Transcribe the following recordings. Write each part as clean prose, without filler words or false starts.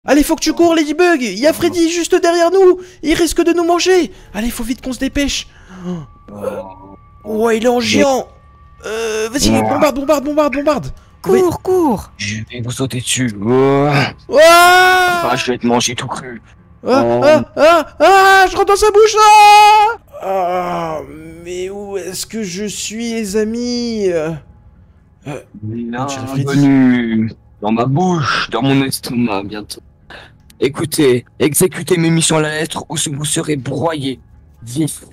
Allez, faut que tu cours, Ladybug. Il y a Freddy juste derrière nous. Il risque de nous manger. Allez, faut vite qu'on se dépêche. Ouais, il est en géant. Vas-y, bombarde, bombarde, bombarde, bombarde. Cours, cours. Je vais vous sauter dessus. Ah, Je vais te manger tout cru. je rentre dans sa bouche là. Ah, mais où est-ce que je suis, les amis? Bienvenue dans ma bouche, dans mon estomac bientôt. Écoutez, exécutez mes missions à la lettre ou vous serez broyé. Vif.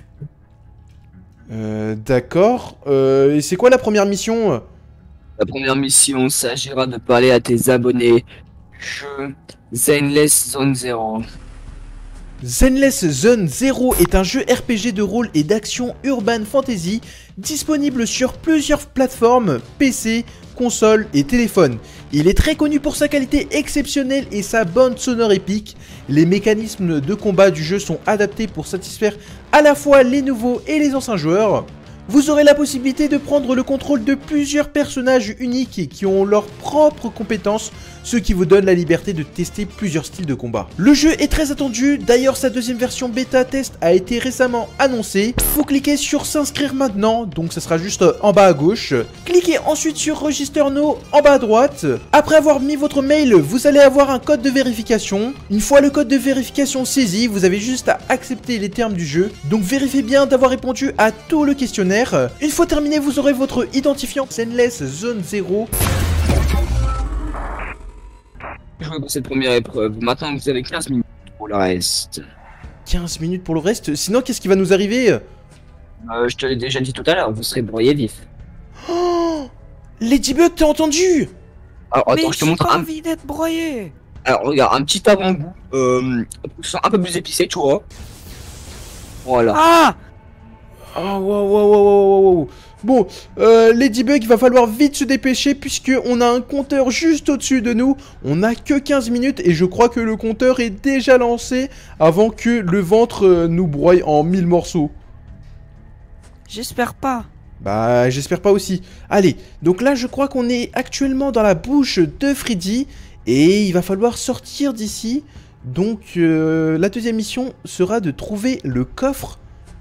D'accord. Et c'est quoi la première mission? La première mission s'agira de parler à tes abonnés. Jeu Zenless Zone Zero. Zenless Zone Zero est un jeu RPG de rôle et d'action urban fantasy disponible sur plusieurs plateformes, PC, console et téléphone. Il est très connu pour sa qualité exceptionnelle et sa bande sonore épique. Les mécanismes de combat du jeu sont adaptés pour satisfaire à la fois les nouveaux et les anciens joueurs. Vous aurez la possibilité de prendre le contrôle de plusieurs personnages uniques qui ont leurs propres compétences, ce qui vous donne la liberté de tester plusieurs styles de combat. Le jeu est très attendu, d'ailleurs sa deuxième version bêta test a été récemment annoncée. Vous cliquez sur s'inscrire maintenant, donc ça sera juste en bas à gauche. Cliquez ensuite sur Register Now en bas à droite. Après avoir mis votre mail, vous allez avoir un code de vérification. Une fois le code de vérification saisi, vous avez juste à accepter les termes du jeu. Donc vérifiez bien d'avoir répondu à tout le questionnaire. Une fois terminé, vous aurez votre identifiant Zenless Zone Zero. Jouez pour cette première épreuve. Maintenant, vous avez 15 minutes pour le reste. 15 minutes pour le reste? Sinon, qu'est-ce qui va nous arriver? Je te l'ai déjà dit tout à l'heure, vous serez broyé vif. Oh, Ladybug, t'as entendu? Alors, attends, Mais je te montre j'ai pas un... envie d'être broyé. Alors, regarde, un petit avant-goût. Un peu plus épicé, tu vois. Voilà. Ah! Oh, wow. Bon, Ladybug, il va falloir vite se dépêcher puisque on a un compteur juste au-dessus de nous. On a que 15 minutes et je crois que le compteur est déjà lancé avant que le ventre nous broie en 1000 morceaux. J'espère pas. Bah, j'espère pas aussi. Allez, donc là, je crois qu'on est actuellement dans la bouche de Freddy et il va falloir sortir d'ici. Donc, la deuxième mission sera de trouver le coffre.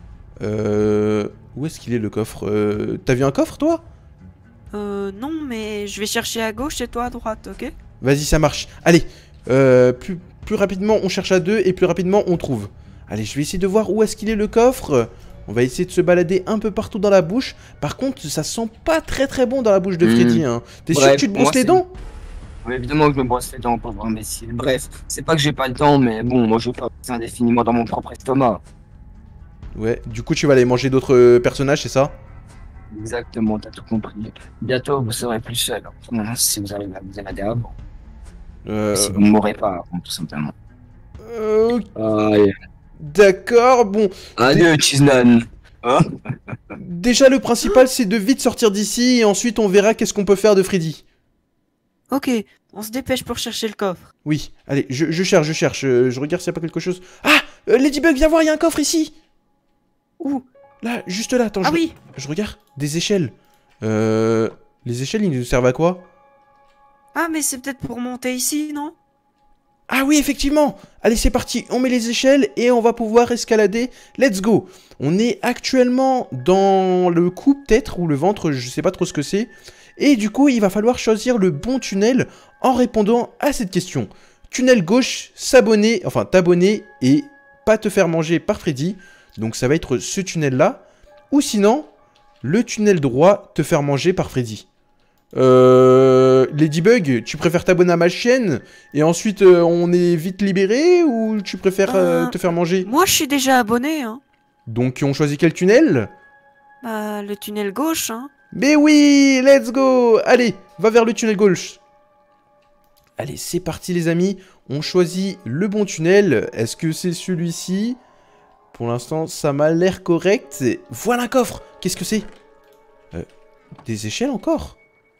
Où est-ce qu'il est le coffre? T'as vu un coffre, toi? Non, mais je vais chercher à gauche et toi à droite, ok? Vas-y, ça marche. Allez, plus rapidement on cherche à deux et plus rapidement on trouve. Allez, je vais essayer de voir où est-ce qu'il est le coffre. On va essayer de se balader un peu partout dans la bouche. Par contre, ça sent pas très bon dans la bouche de Freddy, hein. T'es sûr que tu te brosses les dents? Oui, évidemment que je me brosse les dents, pauvre imbécile. Bref, c'est pas que j'ai pas le temps, mais bon, moi je veux pas passer indéfiniment dans mon propre estomac. Ouais, du coup tu vas aller manger d'autres personnages, c'est ça? Exactement, t'as tout compris. Bientôt, vous serez plus seul. Si vous arrivez à vous évader avant. Si vous ne mourrez pas, tout simplement. Allez. D'accord, bon. Adieu, Chiznan. Hein? Déjà, le principal, c'est de vite sortir d'ici et ensuite on verra qu'est-ce qu'on peut faire de Freddy. Ok, on se dépêche pour chercher le coffre. Oui, allez, je cherche. Je regarde s'il n'y a pas quelque chose. Ah, Ladybug, viens voir, il y a un coffre ici. Où? Là, juste là, attends. Ah oui. Je regarde. Des échelles. Les échelles, ils nous servent à quoi? Ah, mais c'est peut-être pour monter ici, non? Ah oui, effectivement. Allez, c'est parti. On met les échelles et on va pouvoir escalader. Let's go. On est actuellement dans le cou, peut-être, ou le ventre, je sais pas trop ce que c'est. Et du coup, il va falloir choisir le bon tunnel en répondant à cette question. Tunnel gauche, s'abonner, enfin t'abonner et pas te faire manger par Freddy. Donc ça va être ce tunnel-là. Ou sinon, le tunnel droit, te faire manger par Freddy. Ladybug, tu préfères t'abonner à ma chaîne et ensuite on est vite libéré ou tu préfères te faire manger? Moi, je suis déjà abonné, hein. Donc on choisit quel tunnel? Bah, le tunnel gauche, hein. Mais oui, let's go. Allez, va vers le tunnel gauche. Allez, c'est parti les amis. On choisit le bon tunnel. Est-ce que c'est celui-ci? Pour l'instant, ça m'a l'air correct. Voilà un coffre. Qu'est-ce que c'est? Des échelles encore?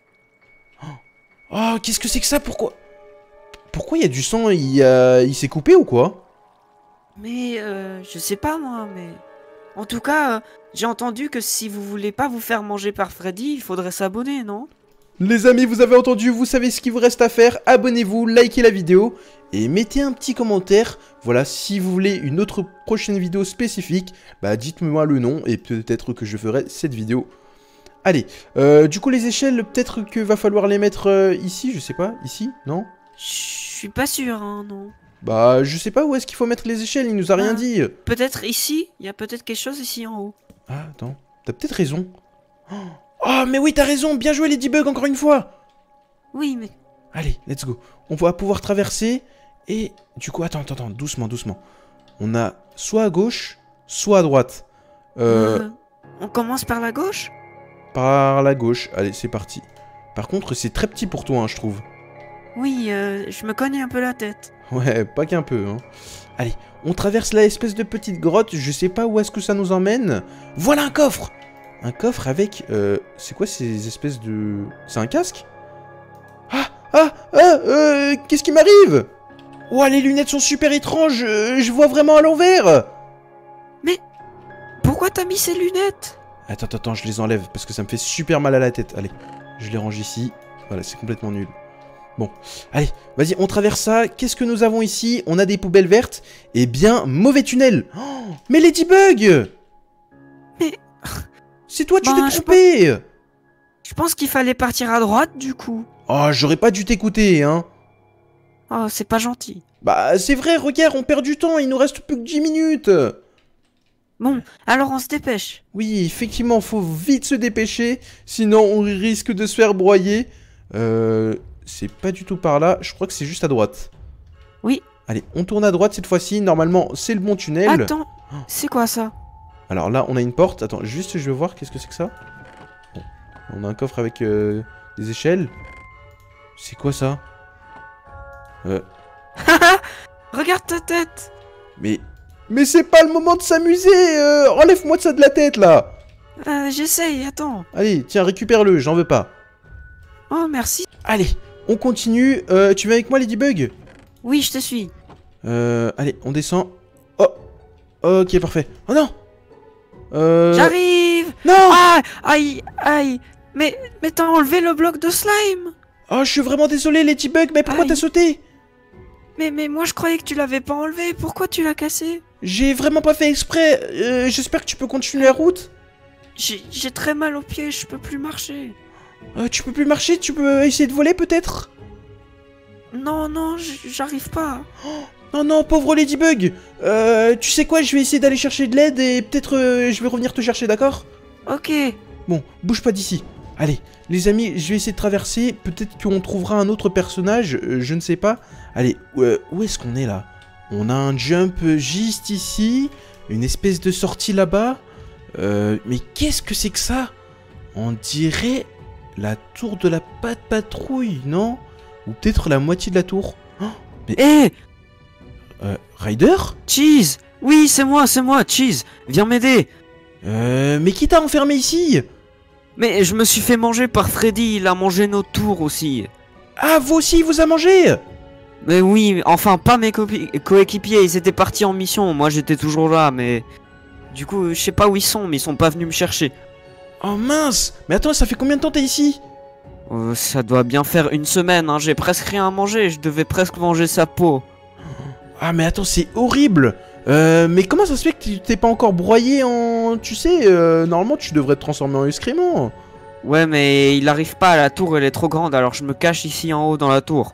Oh, qu'est-ce que c'est que ça? Pourquoi il y a du sang? Il s'est coupé ou quoi? Mais, je sais pas, moi, mais... En tout cas, j'ai entendu que si vous voulez pas vous faire manger par Freddy, il faudrait s'abonner, non? Les amis, vous avez entendu, vous savez ce qu'il vous reste à faire. Abonnez-vous, likez la vidéo et mettez un petit commentaire. Voilà, si vous voulez une autre prochaine vidéo spécifique, bah dites-moi le nom et peut-être que je ferai cette vidéo. Allez, du coup les échelles, peut-être que va falloir les mettre ici, je sais pas, ici, non? Je suis pas sûr, hein, non. Bah, je sais pas où est-ce qu'il faut mettre les échelles, il nous a rien dit. Peut-être ici, il y a peut-être quelque chose ici en haut. Ah, attends, t'as peut-être raison. Oh, mais oui, t'as raison, bien joué Ladybug, encore une fois. Oui, mais... Allez, let's go. On va pouvoir traverser, et du coup, attends, doucement, doucement. On a soit à gauche, soit à droite. On commence par la gauche? Par la gauche, allez, c'est parti. Par contre, c'est très petit pour toi, hein, je trouve. Oui, je me cogne un peu la tête. Ouais, pas qu'un peu, hein. Allez, on traverse la espèce de petite grotte, je sais pas où est-ce que ça nous emmène. Voilà un coffre! Un coffre avec... c'est quoi ces espèces de... C'est un casque? Qu'est-ce qui m'arrive? Oh, les lunettes sont super étranges, je vois vraiment à l'envers. Mais... Pourquoi t'as mis ces lunettes? Attends, je les enlève, parce que ça me fait super mal à la tête. Allez, je les range ici. Voilà, c'est complètement nul. Bon, allez, vas-y, on traverse ça. Qu'est-ce que nous avons ici? On a des poubelles vertes. Eh bien, mauvais tunnel. Oh, mais Ladybug! Mais... C'est toi, tu t'es trompé! Je pense qu'il fallait partir à droite, du coup. Oh, j'aurais pas dû t'écouter, hein. Oh, c'est pas gentil. Bah, c'est vrai, regarde, on perd du temps, il nous reste plus que 10 minutes. Bon, alors on se dépêche. Oui, effectivement, faut vite se dépêcher, sinon on risque de se faire broyer. C'est pas du tout par là, je crois que c'est juste à droite. Oui. Allez, on tourne à droite cette fois-ci, normalement c'est le bon tunnel. Attends, c'est quoi ça? Alors là, on a une porte, attends, juste je veux voir, qu'est-ce que c'est que ça? Bon. On a un coffre avec des échelles. C'est quoi ça? Regarde ta tête. Mais c'est pas le moment de s'amuser. Enlève-moi de ça de la tête, là. J'essaye, attends. Allez, tiens, récupère-le, j'en veux pas. Oh, merci. Allez, on continue. Tu viens avec moi, Ladybug? Oui, je te suis. Allez, on descend. Oh, ok, parfait. Oh non. J'arrive. Non. Ah, aïe. Mais t'as enlevé le bloc de slime. Oh, je suis vraiment désolé, Ladybug, mais pourquoi t'as sauté? Mais moi, je croyais que tu l'avais pas enlevé. Pourquoi tu l'as cassé? J'ai vraiment pas fait exprès. J'espère que tu peux continuer la route. J'ai très mal aux pieds, je peux plus marcher. Tu peux plus marcher? Tu peux essayer de voler, peut-être? Non, j'arrive pas. Oh, non, pauvre Ladybug. Tu sais quoi? Je vais essayer d'aller chercher de l'aide et peut-être je vais revenir te chercher, d'accord? Ok. Bon, bouge pas d'ici. Allez, les amis, je vais essayer de traverser. Peut-être qu'on trouvera un autre personnage, je ne sais pas. Allez, où est-ce qu'on est là? On a un jump juste ici. Une espèce de sortie là-bas. Mais qu'est-ce que c'est que ça? On dirait la tour de la patrouille, non? Ou peut-être la moitié de la tour. Oh, mais... Hé Ryder? Cheese. Oui, c'est moi, Cheese. Viens m'aider. Mais qui t'a enfermé ici? Mais je me suis fait manger par Freddy, il a mangé nos tours aussi. Ah, vous aussi, il vous a mangé? Mais oui, enfin pas mes coéquipiers, ils étaient partis en mission, moi j'étais toujours là, mais... Du coup, je sais pas où ils sont, mais ils sont pas venus me chercher. Oh mince! Mais attends, ça fait combien de temps t'es ici? Ça doit bien faire une semaine, hein, j'ai presque rien à manger, je devais presque manger sa peau. Ah mais attends, c'est horrible! Mais comment ça se fait que tu t'es pas encore broyé en... Tu sais, normalement tu devrais te transformer en excrément. Ouais, mais il arrive pas, la tour elle est trop grande, alors je me cache ici en haut dans la tour.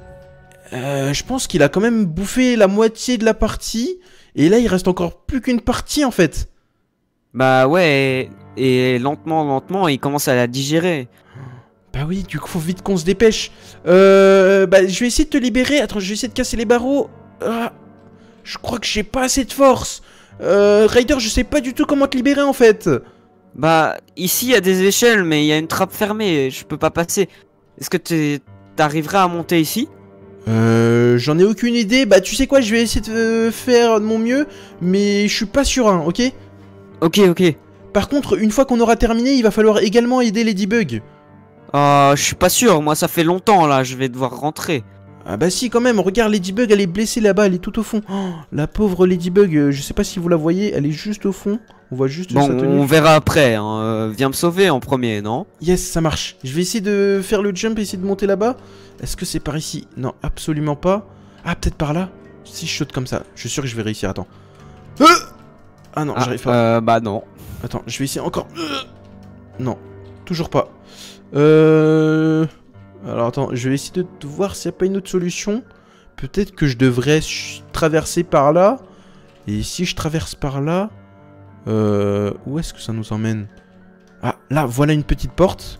Je pense qu'il a quand même bouffé la moitié de la partie, et là il reste encore plus qu'une partie en fait. Bah ouais, et lentement, il commence à la digérer. Bah oui, du coup faut vite qu'on se dépêche. Bah je vais essayer de te libérer, attends, je vais essayer de casser les barreaux. Ah, je crois que j'ai pas assez de force. Ryder, je sais pas du tout comment te libérer en fait. Bah, ici il y a des échelles, mais il y a une trappe fermée, je peux pas passer. Est-ce que t'arriverais à monter ici? J'en ai aucune idée. Bah tu sais quoi, je vais essayer de faire de mon mieux, mais je suis pas sûr, hein, ok? Ok. Par contre, une fois qu'on aura terminé, il va falloir également aider Ladybug. Je suis pas sûr, moi ça fait longtemps là, je vais devoir rentrer. Ah bah si, quand même, regarde, Ladybug, elle est blessée là-bas, elle est tout au fond. Oh, la pauvre Ladybug, je sais pas si vous la voyez, elle est juste au fond. On voit juste bon, sa tenue. on verra après, hein. Viens me sauver en premier, non? Yes, ça marche. Je vais essayer de faire le jump et essayer de monter là-bas. Est-ce que c'est par ici? Non, absolument pas. Ah, peut-être par là? Si je saute comme ça, je suis sûr que je vais réussir, attends. Ah non, j'arrive pas. Bah non. Attends, je vais essayer encore. Non, toujours pas. Alors attends, je vais essayer de voir s'il n'y a pas une autre solution. Peut-être que je devrais traverser par là. Et si je traverse par là... où est-ce que ça nous emmène? Ah, là, voilà une petite porte.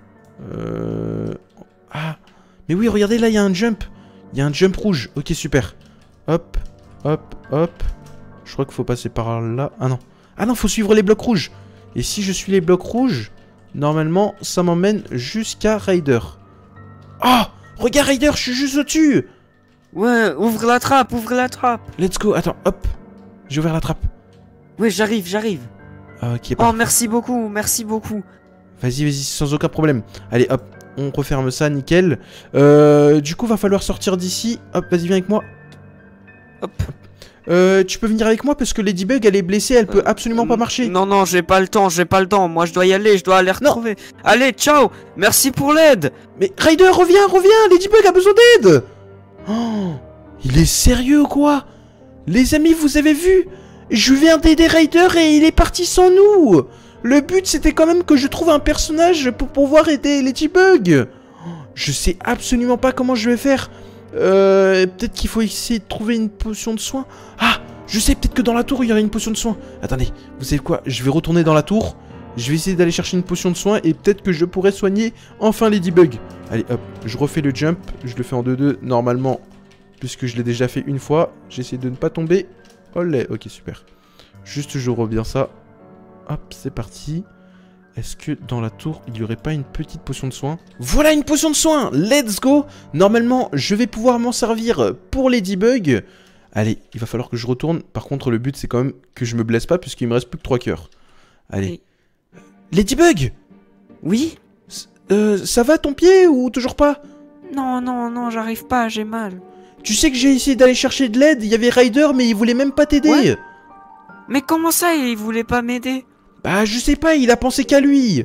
Ah, mais oui, regardez, là, il y a un jump. Il y a un jump rouge. Ok, super. Hop, hop, hop. Je crois qu'il faut passer par là. Ah non. Ah non, faut suivre les blocs rouges. Et si je suis les blocs rouges, normalement, ça m'emmène jusqu'à Ryder. Oh, regarde Ryder, je suis juste au-dessus. Ouais, ouvre la trappe, ouvre la trappe. Let's go, attends, hop. J'ai ouvert la trappe. Oui, j'arrive. Ok, oh, merci beaucoup, merci beaucoup. Vas-y, sans aucun problème. Allez, hop, on referme ça, nickel. Du coup, va falloir sortir d'ici. Hop, vas-y, viens avec moi. Hop. Tu peux venir avec moi parce que Ladybug, elle est blessée, elle peut absolument pas marcher. Non, j'ai pas le temps. Moi, je dois y aller, je dois aller retrouver. Allez, ciao, merci pour l'aide. Mais Ryder, reviens, Ladybug a besoin d'aide. Oh, il est sérieux ou quoi? Les amis, vous avez vu? Je viens d'aider Ryder et il est parti sans nous. Le but, c'était quand même que je trouve un personnage pour pouvoir aider Ladybug. Je sais absolument pas comment je vais faire. Peut-être qu'il faut essayer de trouver une potion de soin. Ah, je sais, peut-être que dans la tour, il y aurait une potion de soin. Attendez, vous savez quoi? Je vais retourner dans la tour. Je vais essayer d'aller chercher une potion de soin et peut-être que je pourrai soigner enfin Ladybug. Allez, hop, je refais le jump. Je le fais en 2-2, normalement, puisque je l'ai déjà fait une fois. J'essaie de ne pas tomber. Olé, ok, super. Juste, je reviens ça. Hop, c'est parti. Est-ce que dans la tour, il n'y aurait pas une petite potion de soin? Voilà une potion de soin. Let's go. Normalement, je vais pouvoir m'en servir pour Ladybug. Allez, il va falloir que je retourne. Par contre, le but, c'est quand même que je me blesse pas, puisqu'il me reste plus que 3 cœurs. Allez. Ladybug! Oui? Ça va ton pied ou toujours pas? Non, j'arrive pas, j'ai mal. Tu sais que j'ai essayé d'aller chercher de l'aide, il y avait Ryder, mais il voulait même pas t'aider. Ouais. Mais comment ça, il voulait pas m'aider? Bah, je sais pas, il a pensé qu'à lui.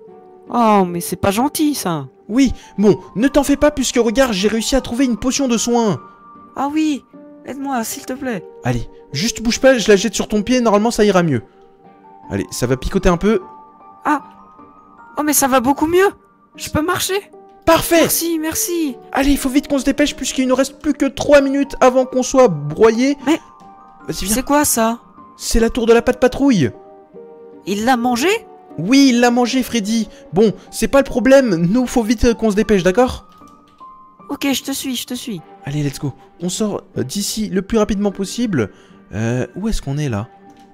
Oh, mais c'est pas gentil, ça. Oui, bon, ne t'en fais pas, puisque regarde, j'ai réussi à trouver une potion de soin. Ah oui, aide-moi, s'il te plaît. Allez, juste bouge pas, je la jette sur ton pied, normalement ça ira mieux. Allez, ça va picoter un peu. Ah. Oh, mais ça va beaucoup mieux. Je peux marcher. Parfait. Merci. Allez, il faut vite qu'on se dépêche, puisqu'il ne reste plus que 3 minutes avant qu'on soit broyé. Mais... Vas-y, viens. C'est quoi, ça? C'est la tour de la patte patrouille. Il l'a mangé? Oui, il l'a mangé, Freddy. Bon, c'est pas le problème, nous, faut vite qu'on se dépêche, d'accord? Ok, je te suis. Allez, let's go. On sort d'ici le plus rapidement possible. Où est-ce qu'on est, là?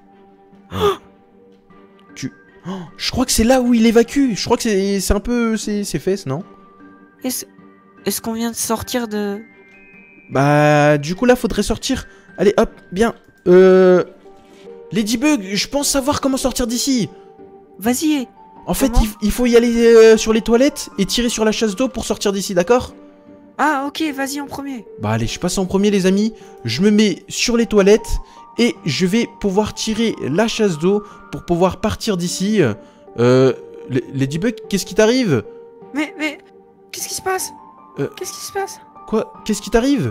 Je crois que c'est là où il évacue. Je crois que c'est un peu ses fesses, non? Est-ce qu'on vient de sortir de... Bah, du coup, là, faudrait sortir. Allez, hop, bien. Ladybug, je pense savoir comment sortir d'ici. Vas-y. En fait, il faut y aller sur les toilettes et tirer sur la chasse d'eau pour sortir d'ici, d'accord? Ah, ok, vas-y en premier. Bah allez, je passe en premier, les amis. Je me mets sur les toilettes et je vais pouvoir tirer la chasse d'eau pour pouvoir partir d'ici. Ladybug, qu'est-ce qui t'arrive? Mais, qu'est-ce qui se passe? Qu'est-ce qui se passe? Quoi? Qu'est-ce qui t'arrive?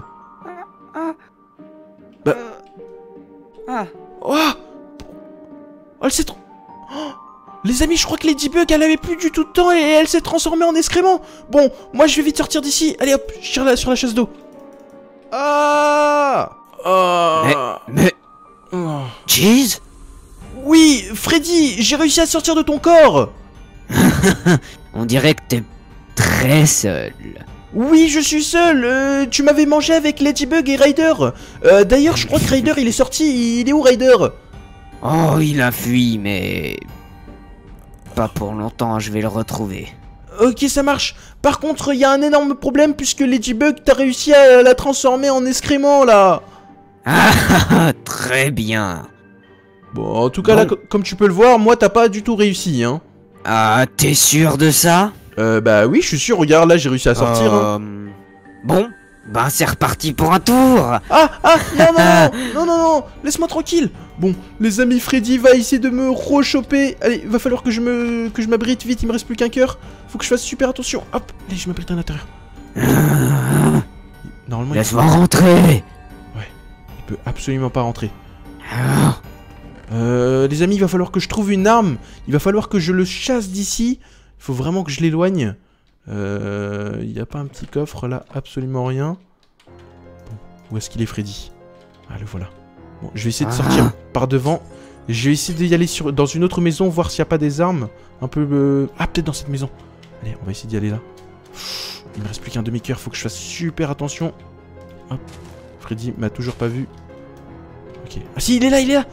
Bah... Oh, elle s'est... Les amis, je crois que Ladybug, elle avait plus du tout de temps et elle s'est transformée en excrément. Bon, moi je vais vite sortir d'ici. Allez hop, je tire sur la chasse d'eau. Ah, Mais... Cheese? Oui, Freddy, j'ai réussi à sortir de ton corps. On dirait que t'es très seul. Oui, je suis seul. Tu m'avais mangé avec Ladybug et Ryder. D'ailleurs, je crois que Ryder, il est sorti. Il est où, Ryder? Oh, il a fui, mais... pas pour longtemps, je vais le retrouver. Ok, ça marche. Par contre, il y a un énorme problème puisque Ladybug, t'as réussi à la transformer en excrément, là. Ah, très bien. Bon, en tout cas, là, comme tu peux le voir, moi, t'as pas du tout réussi, hein. Ah, t'es sûr de ça? Bah oui, je suis sûr, regarde, là, j'ai réussi à sortir. Hein. Bon, Bah c'est reparti pour un tour. Ah, non, laisse-moi tranquille. Bon, les amis, Freddy va essayer de me rechoper. Allez, va falloir que je m'abrite vite, il me reste plus qu'un cœur. Faut que je fasse super attention. Hop, allez, je m'abrite à l'intérieur. Normalement, laisse-moi rentrer. Ouais, il peut absolument pas rentrer. Les amis, il va falloir que je trouve une arme. Il va falloir que je le chasse d'ici. Il faut vraiment que je l'éloigne. Il n'y a pas un petit coffre là, absolument rien. Bon, où est-ce qu'il est Freddy? Ah, le voilà. Bon, je vais essayer de sortir par devant. Je vais essayer d'y aller dans une autre maison, voir s'il n'y a pas des armes. Un peu... Ah, peut-être dans cette maison. Allez, on va essayer d'y aller là. Il me reste plus qu'un demi-cœur, faut que je fasse super attention. Hop. Freddy m'a toujours pas vu. Ok. Ah si, il est là.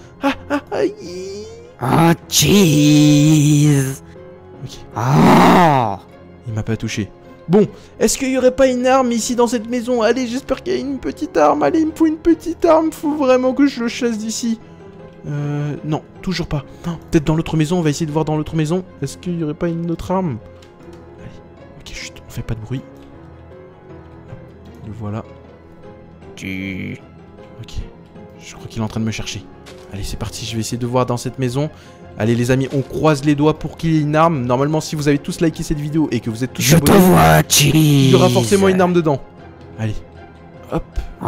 Ah, cheese. Ok. Ah. Il m'a pas touché. Bon, est-ce qu'il y aurait pas une arme ici dans cette maison? Allez, j'espère qu'il y a une petite arme. Allez, il me faut une petite arme. Faut vraiment que je le chasse d'ici. Non, toujours pas. Peut-être dans l'autre maison, on va essayer de voir dans l'autre maison. Est-ce qu'il y aurait pas une autre arme? Allez, ok, chut, on fait pas de bruit. Le voilà. Ok, je crois qu'il est en train de me chercher. Allez, c'est parti, je vais essayer de voir dans cette maison. Allez les amis, on croise les doigts pour qu'il y ait une arme. Normalement, si vous avez tous liké cette vidéo et que vous êtes tous abonnés, je te vois, cheese. Il y aura forcément une arme dedans. Allez, hop.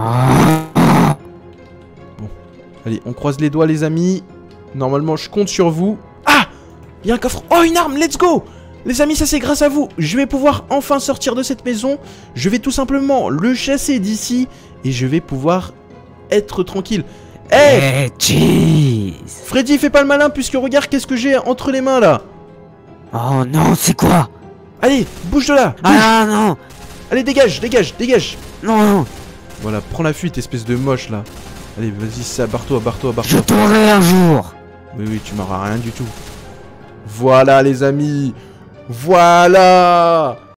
Bon, allez, on croise les doigts les amis. Normalement, je compte sur vous. Ah, il y a un coffre. Oh, une arme, let's go. Les amis, ça c'est grâce à vous. Je vais pouvoir enfin sortir de cette maison. Je vais tout simplement le chasser d'ici. Et je vais pouvoir être tranquille. Hey, cheese. Freddy, fais pas le malin puisque regarde qu'est-ce que j'ai entre les mains là. Oh non, c'est quoi? Allez, bouge de là. Bouge. Ah non. Allez, dégage. Non. Voilà, prends la fuite, espèce de moche là. Allez, vas-y, ça, barre-toi. Je t'aurai un jour. Oui, tu m'auras rien du tout. Voilà les amis. Voilà.